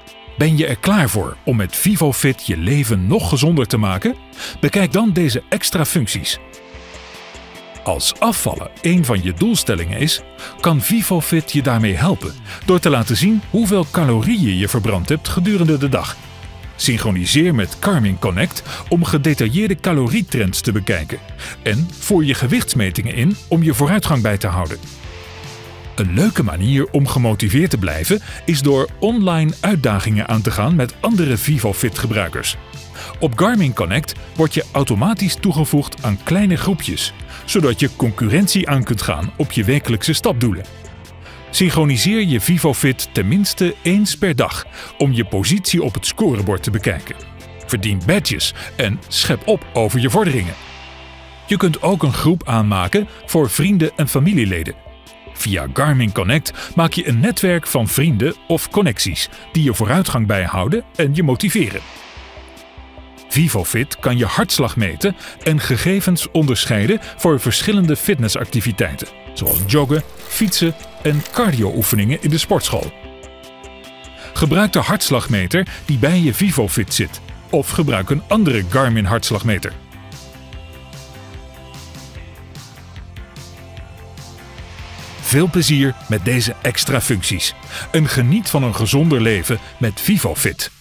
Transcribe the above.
Ben je er klaar voor om met VivoFit je leven nog gezonder te maken? Bekijk dan deze extra functies. Als afvallen een van je doelstellingen is, kan VivoFit je daarmee helpen door te laten zien hoeveel calorieën je verbrand hebt gedurende de dag. Synchroniseer met Garmin Connect om gedetailleerde calorietrends te bekijken en voer je gewichtsmetingen in om je vooruitgang bij te houden. Een leuke manier om gemotiveerd te blijven is door online uitdagingen aan te gaan met andere VivoFit-gebruikers. Op Garmin Connect word je automatisch toegevoegd aan kleine groepjes, zodat je concurrentie aan kunt gaan op je wekelijkse stapdoelen. Synchroniseer je VivoFit tenminste eens per dag om je positie op het scorebord te bekijken. Verdien badges en schep op over je vorderingen. Je kunt ook een groep aanmaken voor vrienden en familieleden. Via Garmin Connect maak je een netwerk van vrienden of connecties die je vooruitgang bijhouden en je motiveren. VivoFit kan je hartslag meten en gegevens onderscheiden voor verschillende fitnessactiviteiten, zoals joggen, fietsen en cardio-oefeningen in de sportschool. Gebruik de hartslagmeter die bij je VivoFit zit, of gebruik een andere Garmin hartslagmeter. Veel plezier met deze extra functies en geniet van een gezonder leven met VivoFit.